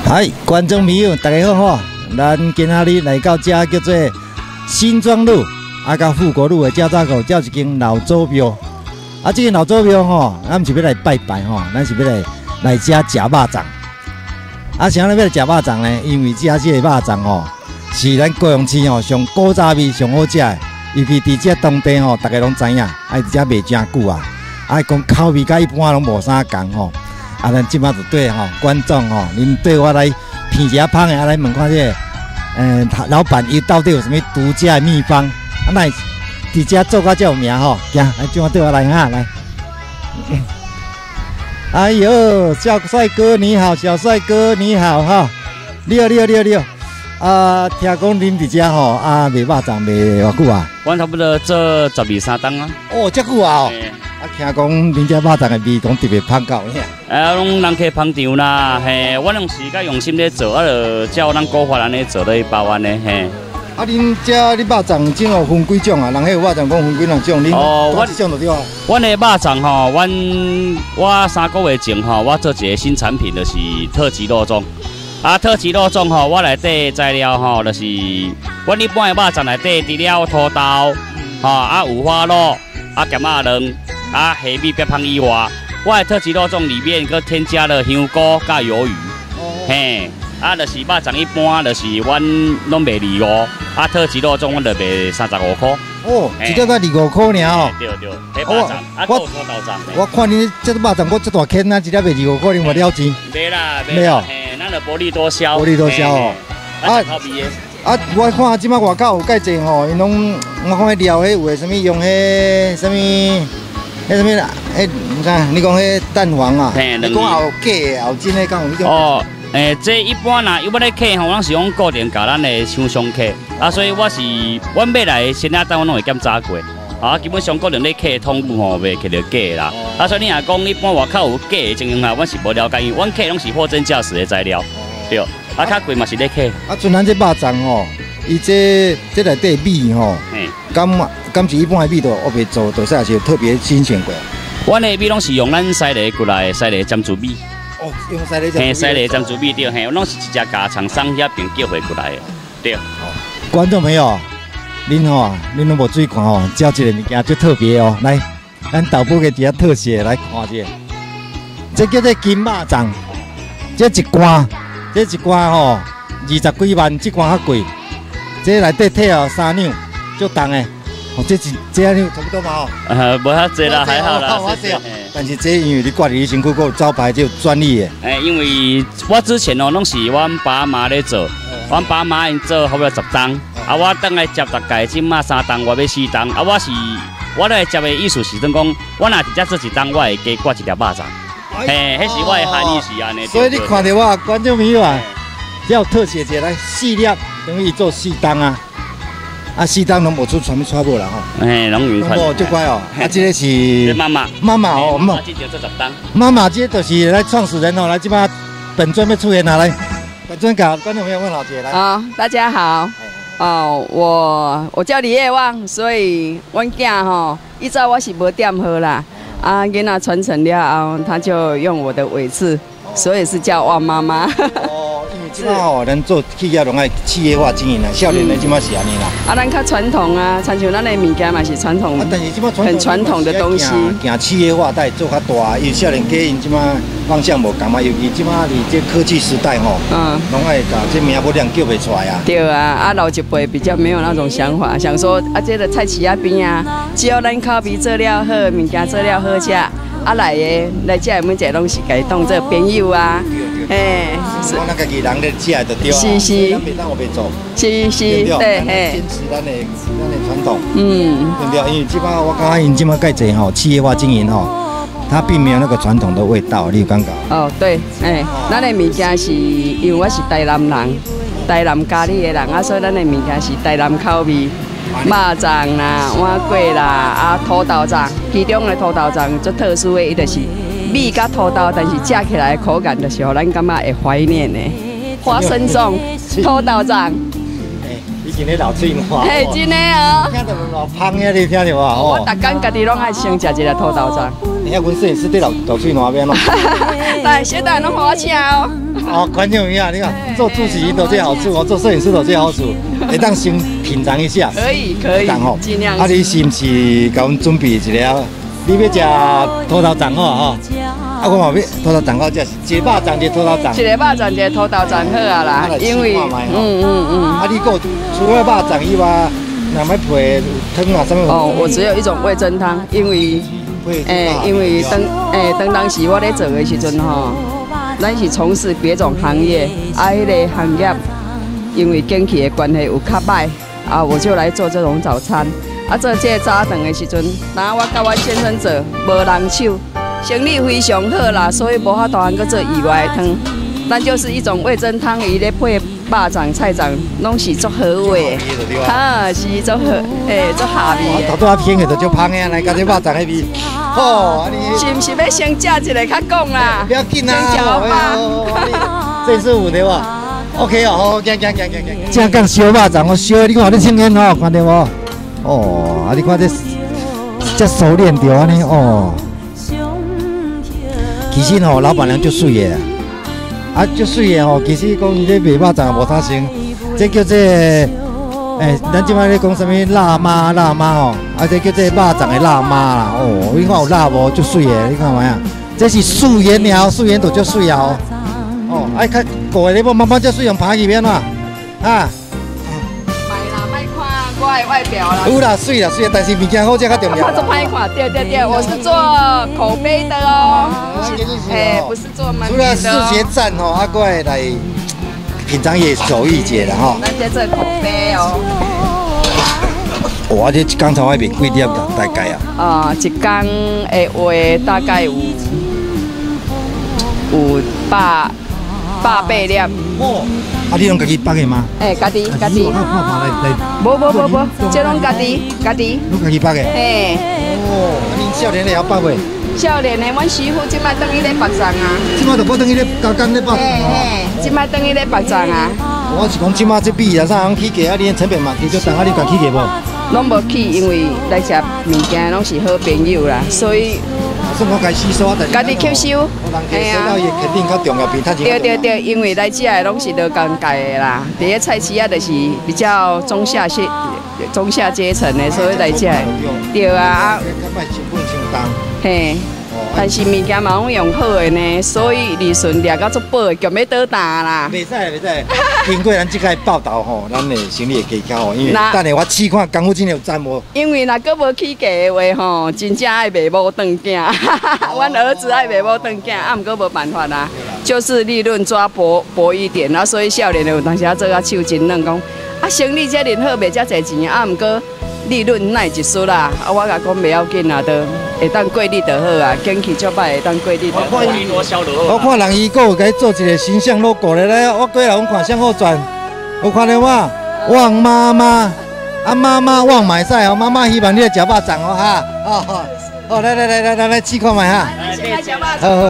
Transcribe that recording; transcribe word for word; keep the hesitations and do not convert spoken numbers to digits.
嗨，观众朋友，大家好吼！咱今仔日来到这叫做新庄路啊，甲富国路的交叉口，叫一间老祖庙。啊，这间老祖庙吼，咱毋是要来拜拜吼，咱是要来来遮食肉粽。啊，啥咧要来食肉粽呢？因为遮这个肉粽吼，是咱高雄市吼上古早味上好食的，尤其伫遮当地吼，大家拢知影，啊，伫遮卖真久啊。啊，讲口味甲一般拢无啥共吼。 啊，咱即马就对吼，观众吼，恁对我来品一下芳的，啊来问看这个，嗯、呃，老板伊到底有什么独家的秘方？啊，来伫遮做到这有名吼，行，来今晚对我来哈，来。哎呦，小帅哥你好，小帅哥你好哈，你好你好你好你好。啊，听讲恁伫遮吼，啊卖肉粽卖偌久啊？ 阮差不多做十二三档啊。 哦，遮久啊！哦 啊，听讲恁遮肉粽的味讲特别芳到遐。 啊，拢人客捧场啦，嘿，阮拢是较用心咧做，啊，就照咱古法安尼做咧包完咧，嘿。啊， 恁遮你肉粽怎有分几种啊？人迄有肉粽讲分几两种，恁哦，一种就对啊。 阮的肉粽吼，阮我三个月前吼，我做一个新产品，就是特级肉粽。啊，特级肉粽吼，我内底材料吼，就是阮一般的肉粽内底除了土豆，吼啊五花肉，啊咸仔卵。 啊，虾米别芳以外，我的特级肉粽里面佮添加了香菇甲鱿鱼，哦、嘿，啊，就是肉粽一般，就是阮拢卖二五，啊，特级肉粽阮就卖三十五块。 哦，一条才二五块尔哦。 对对，迄肉粽，啊，土豆粽。 我看你这个肉粽，我这大坑啊，一条卖二五块，你有了钱？ 卖啦， 卖哦。 嘿，咱就薄利多销。 薄利多销哦。 啊，好味的。 啊，我看即摆外口有介济吼，因拢我看迄料迄有诶，什物用迄什物。 迄什么啦？迄唔知，你讲迄蛋黄啊？你讲后假的、后真的，讲有迄种？哦， 诶，这一般啦，伊要咧客吼，咱是讲固定甲咱的厂商客，啊，所以我是阮买来的鲜鸭蛋，我拢会检查过，啊，基本上固定咧客通路吼，袂客到假的啦。啊，所以你若讲一般外口有假的情形下，阮是无了解，因为阮客拢是货真价实的材料，对。啊，较贵嘛是咧客。 啊，像咱这肉粽吼，伊这这内底米吼，敢敢是一般的米都我袂做，都是也是特别新鲜过。 阮的米拢是用咱西螺过来的西螺占珠米。 哦，用西螺占珠米。嘿， 西螺占珠米对，嘿，拢是一只家厂商遐边叫回过来的，对。 观众朋友，恁吼，恁拢无注意看吼，照这个物件最特别哦。来，咱导播给底下特写来看一下，这叫做金肉粽，这一罐，这一罐吼，二十几万，这罐较贵。这内底摕了三两，足重的。哦，这是这样差不多嘛吼。 呃，无遐济啦，还好啦。 但是这因为你挂伫你身躯，有招牌就有专利的。 诶，因为我之前哦，拢是阮爸妈咧做，阮爸妈因做差不多十档，啊，我等来接大概即马三档，我要四档，啊，我是我来接的意思是等讲，我若直接做一档，我会加挂一条肉粽。嘿，迄是我的含义是安尼。 所以你看到我观众朋友啊，只要特写起来细粒，等于做四档啊。 啊，四档拢无出全部全部啦吼， 嘿，拢有款。 哦，足乖哦。啊，这个是妈妈， 妈妈哦， 妈妈之前做十档。 妈妈，这就是来创始人哦，来这把本尊要出现哪来？本尊搞观众朋友问老姐来。 啊，大家好。哦，我我叫李叶旺，所以阮囝吼，依照我是无点好啦。啊，囡仔传承了后，他就用我的尾字，所以是叫旺妈妈。哦， 因为即摆吼，咱做企业拢爱企业化经营啦，少年人即摆是安尼啦。 啊，咱较传统啊，亲像咱的物件嘛是传统， 啊，但是即摆很传统的东西。 行企业化，带做较大，因为少年家因即摆方向无共嘛，尤其即摆伫这科技时代吼，嗯，拢爱甲这名不亮叫袂出来啊。 对啊，啊老一辈比较没有那种想法，想说啊，这个菜市仔边啊，只要咱口味做了好，物件做了好食。 啊来的来这每一个拢是家当做朋友啊，嘿， 是咱家己人咧食就对啊， 是是， 咱袂当学袂做， 是是，对嘿， 坚持咱的咱的传统， 嗯， 对不对？因为即摆我感觉因即摆介济吼，企业化经营吼，它并没有那个传统的味道，你有感觉？ 哦，对，哎，咱的物件是因为我是台南人，台南家里的人啊，所以咱的物件是台南口味。 肉粽啦、碗粿啦、啊土豆粽，其中的土豆粽最特殊的，伊就是米甲土豆，但是食起来的口感就是互咱感觉会怀念的。花生粽、土豆粽。 哎，你今日老嘴话。 嘿，真的哦。 听到老芳呀，你听到无？ 我逐工家己拢爱先食一个土豆粽。 你看，阮摄影师对老老水哪边咯？ 来，小蛋拢好请哦。 哦，观众一样，你看做主持人都最好处哦，做摄影师都最好处，会当先品尝一下。 可以可以，尽量。 啊，你是不是给阮准备一个？你要食土豆掌哦，啊，我嘛要土豆掌好食，一个肉掌一个土豆掌。 一个肉掌一个土豆掌好啊啦，因为嗯嗯嗯。 啊，你个除了肉掌以外，若要配汤啊什么？ 哦，我只有一种味噌汤，因为诶，因为当诶当当时我咧做的时阵吼，咱是从事别种行业，啊，迄个行业因为景气的关系有较歹，啊，我就来做这种早餐。啊，做这个早顿的时阵，那我甲我先生做，无人手，生意非常好啦，所以无法度通去做意外的汤。咱就是一种味噌汤，伊咧配肉掌、菜掌，拢是足好味的。哈，是足好，诶，足下味。 头拄仔偏的就足芳的，来甲这肉掌迄味。好， 是毋是要先食一个较讲啦？ 不要紧啦，先调吧。这是有对吧 ？OK 哦，好，行行行行行。正讲烧肉掌，我烧，你看你青烟哦，看到无？哦，啊！你看这这熟练着安尼哦。其实吼，老板娘足水的，啊，足水的吼。其实讲伊咧卖肉粽无啥生，这叫做诶，咱即摆咧讲啥物辣妈辣妈吼，啊，这叫做肉粽的辣妈啦。哦，你看有辣无？足水的，你看没啊？这是素颜了，素颜都足水啊！哦，哦，哎，看过来你无慢慢足水用拍去边啦，啊。 我的外表啦， 有啦，水啦水啦，但是物件好，这较重要。 我做歹看，对对对，我是做口碑的哦，哎，不是做门面的。除了视觉赞吼，啊，过来来品尝也手艺节啦吼。 咱在做口碑哦。 哇，这一工头爱卖几点大概啊？ 啊，一工的话大概有有百百八粒。哦。啊！你拢家己绑的吗？诶，家己家己。无无无无，这拢家己家己。 拢家己绑的。 嘿。 哦，啊，恁少年的也要绑袂？ 少年的，阮师傅即摆等于咧北上啊。 即摆就要等于咧加工咧北上啊。嘿，即摆等于咧北上啊。 我是讲即摆这比啊啥人起价啊？你成本嘛起足重啊？你家起价无？ 拢无起，因为来食物件拢是好朋友啦，所以。 算我家吸收啊， 家己吸收， 系啊，肯定较重要，比他对对对，因为来食的拢是劳工界的啦，伫个菜市啊，就是比较中下阶中下阶层的，所以来食。对啊，嘿，但是物件嘛拢用好的呢，所以利润掠到足饱的，强要倒大啦。 袂使袂使，经过咱即个报道吼，咱的生意会加cao，因为等下我试看功夫真有赞无。 因为若搁无起价的话吼，真正爱卖某当囝，阮儿子爱卖某当囝，啊，毋过无办法啦，就是利润抓薄薄一点，啊，所以少年的有当时啊做啊手真软，讲啊生意遮尔好，卖遮侪钱，啊，毋过利润乃一丝啦，啊，我甲讲袂要紧啦，都会当过日就好啊，景气足歹会当过日就好。 我看人伊个有甲伊做一个形象 logo 咧咧，我过来阮看向好转，有看到吗？旺妈妈，啊妈妈旺买菜哦，妈妈希望你来食肉粽哦哈，哦好，好来来来来来来试看卖哈， 先来食肉粽。 好好。